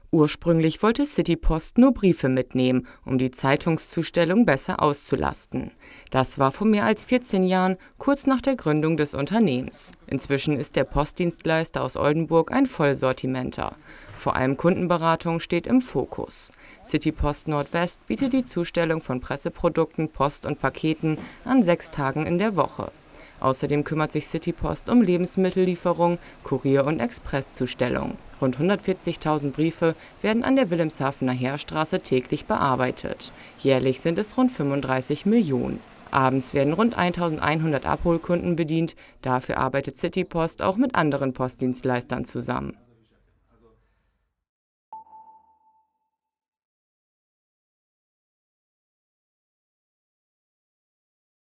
Ursprünglich wollte Citypost nur Briefe mitnehmen, um die Zeitungszustellung besser auszulasten. Das war vor mehr als 14 Jahren, kurz nach der Gründung des Unternehmens. Inzwischen ist der Postdienstleister aus Oldenburg ein Vollsortimenter. Vor allem Kundenberatung steht im Fokus. Citypost Nordwest bietet die Zustellung von Presseprodukten, Post und Paketen an 6 Tagen in der Woche. Außerdem kümmert sich Citypost um Lebensmittellieferung, Kurier- und Expresszustellung. Rund 140.000 Briefe werden an der Wilhelmshavener Heerstraße täglich bearbeitet. Jährlich sind es rund 35 Millionen. Abends werden rund 1.100 Abholkunden bedient. Dafür arbeitet Citypost auch mit anderen Postdienstleistern zusammen.